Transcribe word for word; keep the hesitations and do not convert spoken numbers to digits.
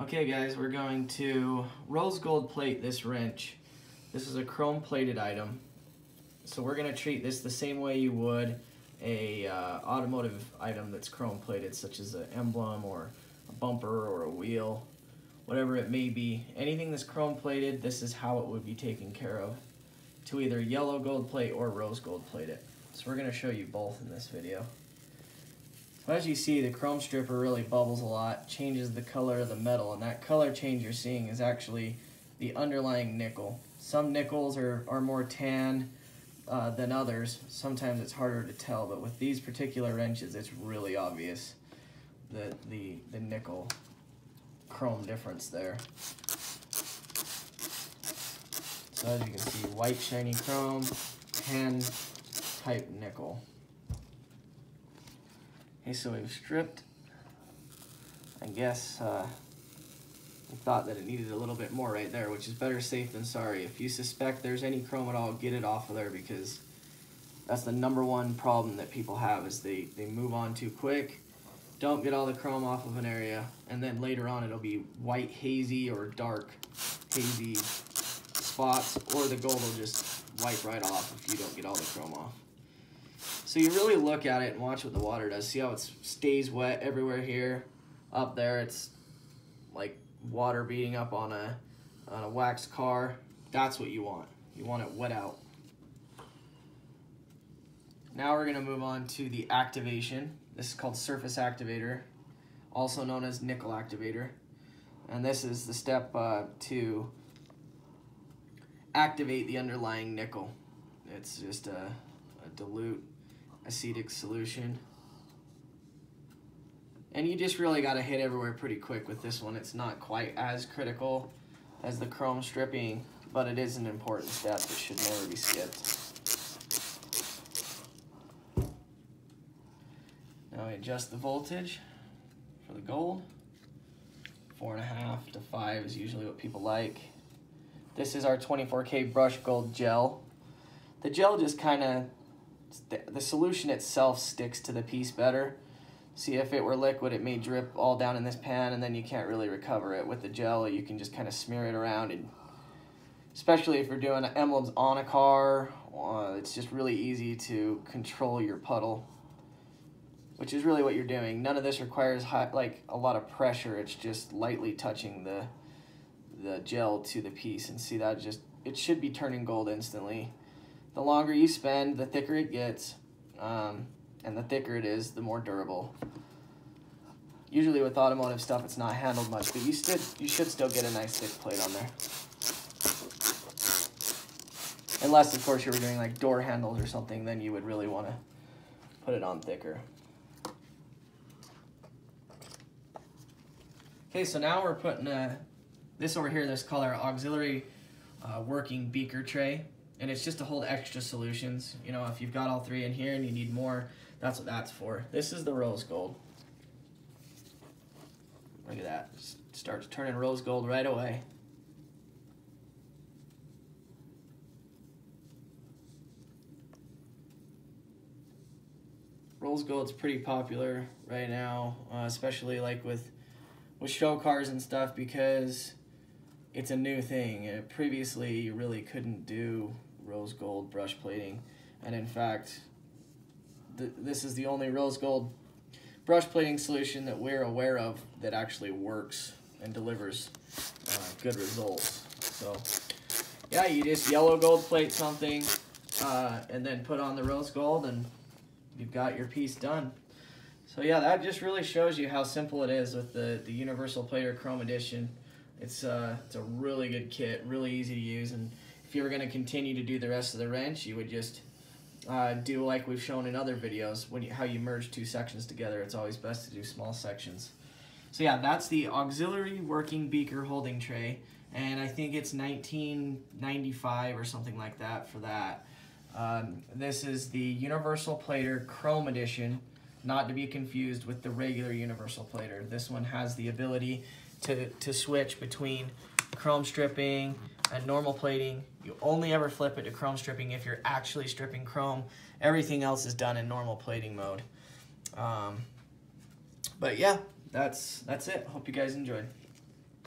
Okay guys, we're going to rose gold plate this wrench. This is a chrome plated item. So we're going to treat this the same way you would a uh, automotive item that's chrome plated, such as an emblem or a bumper or a wheel, whatever it may be. Anything that's chrome plated, this is how it would be taken care of, to either yellow gold plate or rose gold plate it. So we're going to show you both in this video. So as you see, the chrome stripper really bubbles a lot, changes the color of the metal, and that color change you're seeing is actually the underlying nickel. Some nickels are, are more tan uh, than others. Sometimes it's harder to tell, but with these particular wrenches, it's really obvious the, the, the nickel chrome difference there. So as you can see, white shiny chrome, tan type nickel. Okay, so we've stripped. I guess uh, we thought that it needed a little bit more right there, which is better safe than sorry. If you suspect there's any chrome at all, get it off of there, because that's the number one problem that people have, is they, they move on too quick, don't get all the chrome off of an area, and then later on it'll be white hazy or dark hazy spots, or the gold will just wipe right off if you don't get all the chrome off. So you really look at it and watch what the water does. See how it stays wet everywhere here? Up there it's like water beating up on a, on a waxed car. That's what you want. You want it wet out. Now we're going to move on to the activation. This is called surface activator, also known as nickel activator. And this is the step uh, to activate the underlying nickel. It's just a, a dilute acetic solution, and you just really got to hit everywhere pretty quick with this one. It's not quite as critical as the chrome stripping, but it is an important step that should never be skipped. Now we adjust the voltage for the gold. Four and a half to five is usually what people like. This is our twenty-four K brushed gold gel. The gel just kind of, the solution itself sticks to the piece better. See, if it were liquid, it may drip all down in this pan, and then you can't really recover it. With the gel, you can just kind of smear it around, and especially if you're doing emblems on a car, uh, it's just really easy to control your puddle, which is really what you're doing. None of this requires high, like a lot of pressure. It's just lightly touching the the gel to the piece, and see that just, it should be turning gold instantly. The longer you spend, the thicker it gets, um, and the thicker it is, the more durable. Usually with automotive stuff, it's not handled much, but you, still, you should still get a nice thick plate on there. Unless, of course, you were doing like door handles or something, then you would really want to put it on thicker. Okay, so now we're putting a, this over here, this called our auxiliary uh, working beaker tray. And it's just to hold extra solutions. You know, if you've got all three in here and you need more, that's what that's for. This is the rose gold. Look at that. Just starts turning rose gold right away. Rose gold's pretty popular right now, uh, especially like with with show cars and stuff, because it's a new thing. Uh, previously, you really couldn't do rose gold brush plating, and in fact th this is the only rose gold brush plating solution that we're aware of that actually works and delivers uh, good results. So yeah, you just yellow gold plate something uh, and then put on the rose gold, and you've got your piece done. So yeah, that just really shows you how simple it is with the, the Universal Plater Chrome Edition. It's, uh, it's a really good kit, really easy to use, and if you were going to continue to do the rest of the wrench, you would just uh, do like we've shown in other videos, when you, how you merge two sections together. It's always best to do small sections. So yeah, that's the auxiliary working beaker holding tray, and I think it's nineteen ninety-five or something like that for that. Um, this is the Universal Plater Chrome Edition, not to be confused with the regular Universal Plater. This one has the ability to, to switch between chrome stripping and normal plating. You only ever flip it to chrome stripping if you're actually stripping chrome. Everything else is done in normal plating mode. Um, but yeah, that's that's it. Hope you guys enjoyed.